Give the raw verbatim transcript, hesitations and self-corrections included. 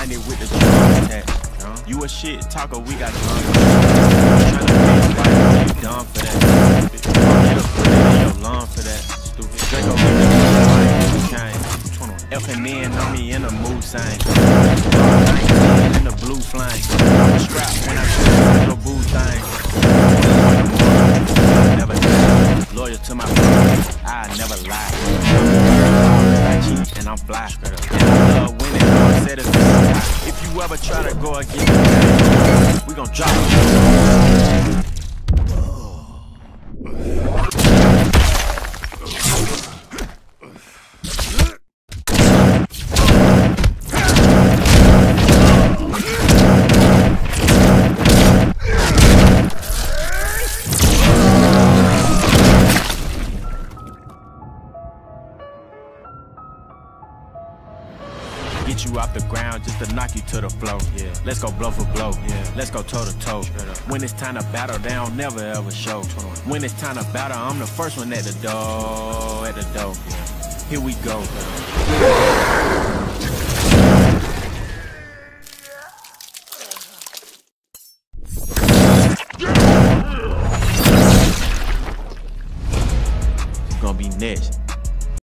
ninety with the drum attack. You a shit talker, we got drunk. Tryna be right, you dumb for that. Get a bullet in your lung for that. Stupid. Draco give me the life, cane. F and N on me in the mood sign. nineteen in the blue flame. I'm a strap when I shoot the boo thing. Never die. Loyal to my friends, I never lie. I cheat and I'm fly. And I love winning, I'm set as a if you ever try to go against me, we gon' drop it. Get you off the ground just to knock you to the floor. Yeah. Let's go blow for blow. Yeah. Let's go toe to toe. When it's time to battle, they don't never ever show. When it's time to battle, I'm the first one at the door. At the door. Yeah. Here we go. Gonna be next.